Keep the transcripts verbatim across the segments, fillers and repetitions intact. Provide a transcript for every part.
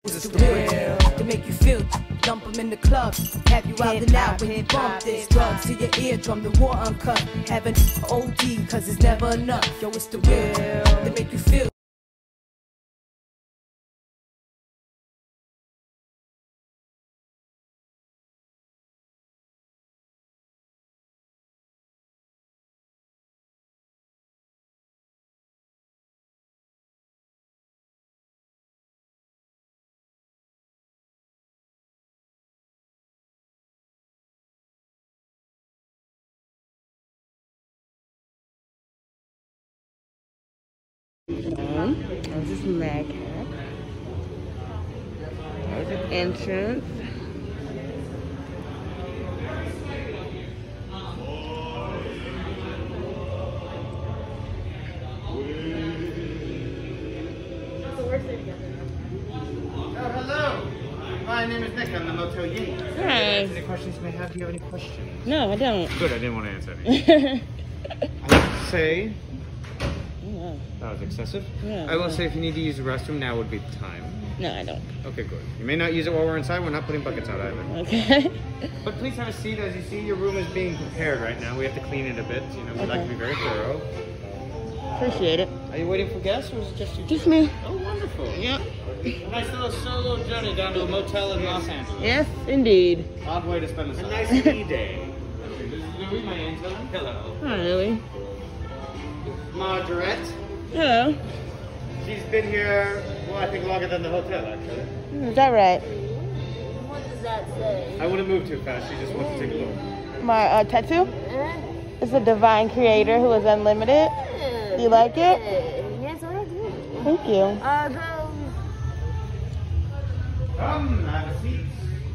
It's the real to make you feel, dump them in the club, have you out and out when you bump this. Drugs to your eardrum, the war uncut, have an O D cause it's never enough. Yo, it's the real to make you feel. Um, this is Mag Hat. There's an entrance. Oh, hello. My name is Nick. I'm the Motel Yates. Hi. Any questions you may have? Do you have any questions? No, I don't. Good. I didn't want to answer any. I have to say Oh, that was excessive. Yeah, I will yeah. say if you need to use the restroom, now would be the time. no, I don't. Okay, good. You may not use it while we're inside. We're not putting buckets out either. Okay. But please have a seat. As you see, your room is being prepared right now. We have to clean it a bit. You know, we like to be very thorough. Appreciate it. Are you waiting for guests, or is it just you? Just me. Oh, wonderful. Yep. A nice little solo journey down to a motel in Los Angeles. Yes, indeed. Odd way to spend the summer. A nice ski day. This is Louis, my angel. Hello. Hi, Louie. Margaret. Hello. She's been here, well, I think longer than the hotel, actually. Is that right? What does that say? I wouldn't move too fast. She just wants to take a look. My uh, tattoo? Uh, It's a divine creator who is unlimited. You like it? Yes, I do. Thank you. Uh, Come, have a seat.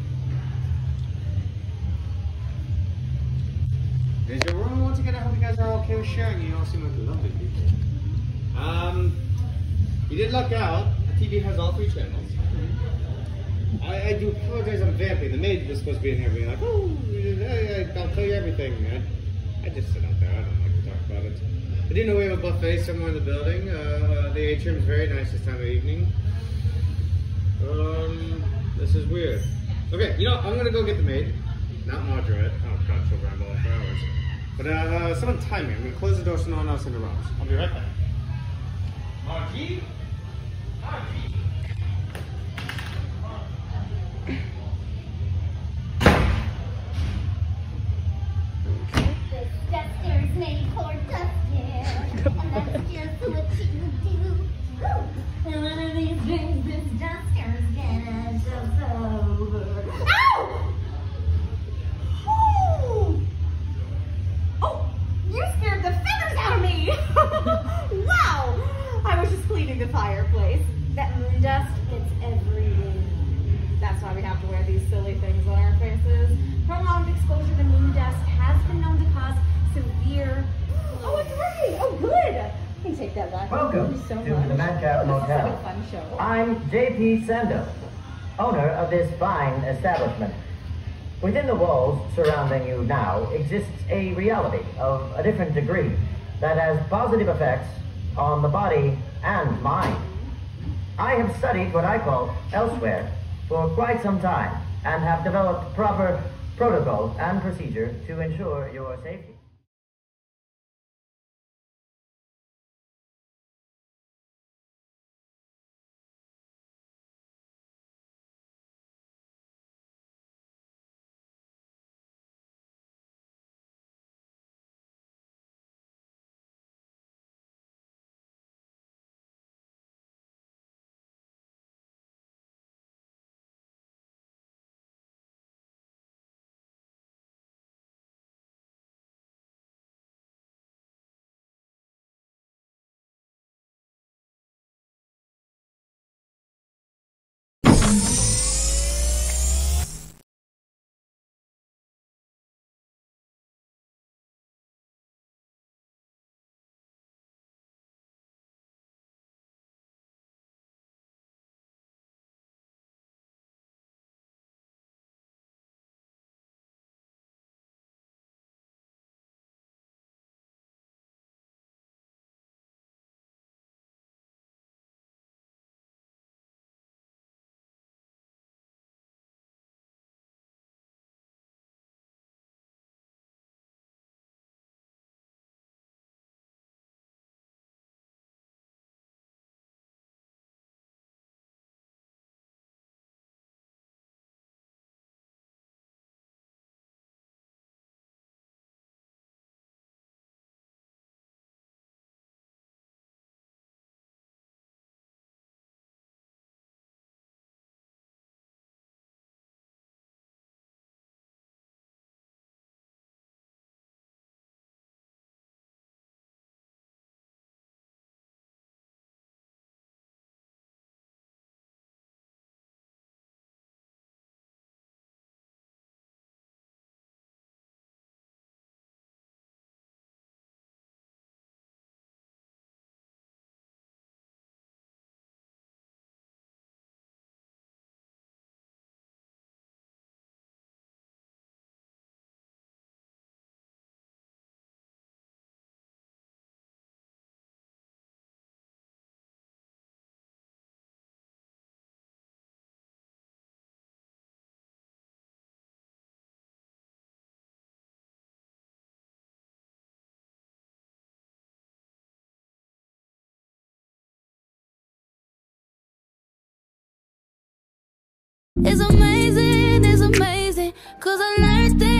There's your room. Once again, I hope you guys are okay with sharing. You all seem like lovely people. Um, you did luck out. The T V has all three channels. I, I do apologize, I'm vamping. The maid was supposed to be in here being like, oh, I, I, I'll tell you everything. I, I just sit out there. I don't like to talk about it. I do know we have a buffet somewhere in the building. Uh, the atrium is very nice this time of evening. Um, this is weird. Okay, you know, I'm gonna go get the maid. Not Margaret. Oh god, she'll ramble on for hours. But uh, uh, someone time me. I'm gonna close the door so no one else interrupts. I'll be right back. Margie? Margie? the duster is made for dusting, and that's just what you do. And one of these days, this duster's gonna jump over. Ow! Oh! Oh, you scared the feathers out of me! Wow! I was just cleaning the fireplace. That moon dust gets everywhere. That's why we have to wear these silly things on our faces. Prolonged exposure to moon dust has been known to cause severe... Oh, it's working! Oh, good! I can take that back. Welcome Thank you so to much. the Madcap This is such Motel. a fun show. I'm J P Sando, owner of this fine establishment. Within the walls surrounding you now exists a reality of a different degree that has positive effects on the body and mind. I have studied what I call elsewhere for quite some time and have developed proper protocols and procedure to ensure your safety. It's amazing, it's amazing, cause I learned that